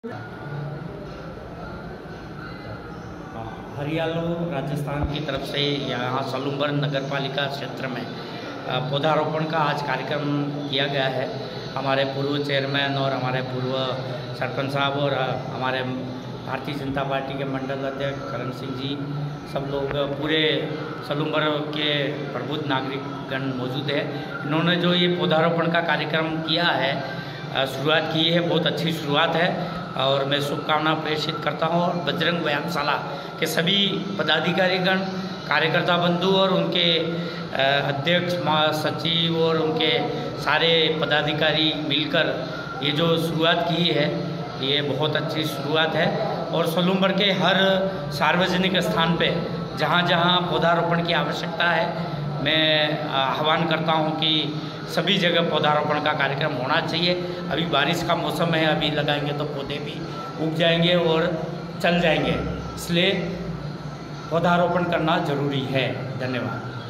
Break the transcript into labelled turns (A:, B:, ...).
A: हरियालो राजस्थान की तरफ से यहाँ सलूम्बर नगर पालिका क्षेत्र में पौधारोपण का आज कार्यक्रम किया गया है। हमारे पूर्व चेयरमैन और हमारे पूर्व सरपंच साहब और हमारे भारतीय जनता पार्टी के मंडल अध्यक्ष करण सिंह जी, सब लोग पूरे सलूम्बर के प्रबुद्ध नागरिकगण मौजूद है। इन्होंने जो ये पौधारोपण का कार्यक्रम किया है, शुरुआत की है, बहुत अच्छी शुरुआत है और मैं शुभकामना प्रेषित करता हूँ। और बजरंग व्यायामशाला के सभी पदाधिकारीगण, कार्यकर्ता बंधु और उनके अध्यक्ष, सचिव और उनके सारे पदाधिकारी मिलकर ये जो शुरुआत की है, ये बहुत अच्छी शुरुआत है। और सलूम्बर के हर सार्वजनिक स्थान पे जहाँ जहाँ पौधारोपण की आवश्यकता है, मैं आह्वान करता हूँ कि सभी जगह पौधारोपण का कार्यक्रम होना चाहिए। अभी बारिश का मौसम है, अभी लगाएंगे तो पौधे भी उग जाएंगे और चल जाएंगे, इसलिए पौधारोपण करना जरूरी है। धन्यवाद।